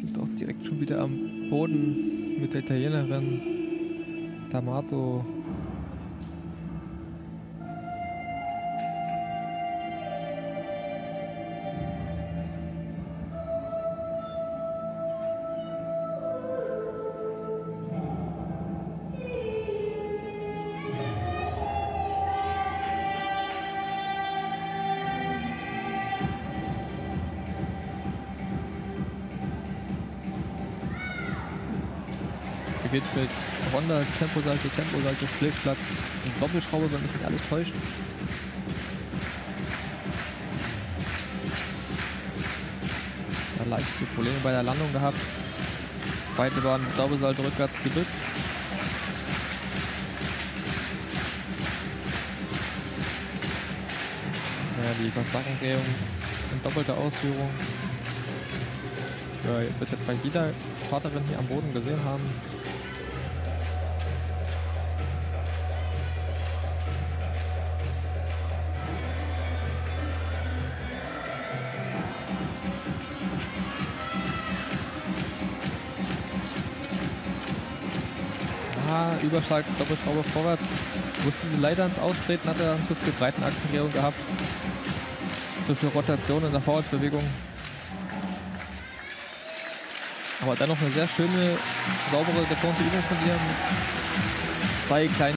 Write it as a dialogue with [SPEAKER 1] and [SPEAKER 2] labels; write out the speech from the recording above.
[SPEAKER 1] sind auch direkt schon wieder am Boden mit der Italienerin D'Amato. Geht mit Honda, Temposalto, Flickflack und Doppelschraube, wenn mich nicht alles täuscht. Da leichte Probleme bei der Landung gehabt. Zweite Bahn mit Doppelsalto rückwärts gedrückt. Ja, die Verstackendrehung in doppelter Ausführung. Ja, bis jetzt bei jeder Starterin hier am Boden gesehen haben. Überschlag, Doppelschraube vorwärts. Musste sie leider ins Austreten, hat er zu viel Breitenachsendrehung gehabt. Zu viel Rotation in der Vorwärtsbewegung. Aber dennoch eine sehr schöne, saubere, geformte Übung von ihr. Zwei kleine